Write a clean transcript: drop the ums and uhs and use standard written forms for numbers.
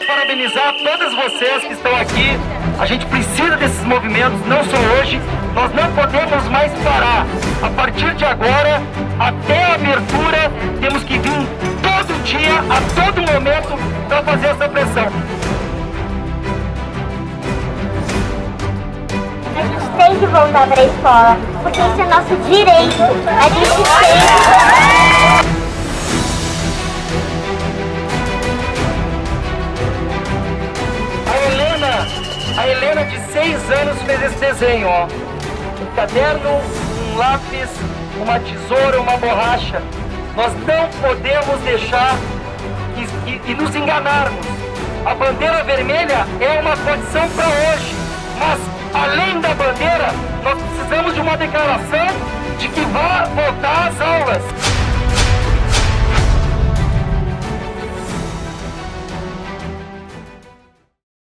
Parabenizar todas vocês que estão aqui. A gente precisa desses movimentos, não só hoje. Nós não podemos mais parar. A partir de agora, até a abertura, temos que vir todo dia, a todo momento, para fazer essa pressão. A gente tem que voltar para a escola, porque isso é nosso direito. A gente tem. A Helena, de 6 anos, fez esse desenho, ó. Um caderno, um lápis, uma tesoura, uma borracha. Nós não podemos deixar e nos enganarmos. A bandeira vermelha é uma condição para hoje, mas além da bandeira, nós precisamos de uma declaração de que vai voltar às aulas.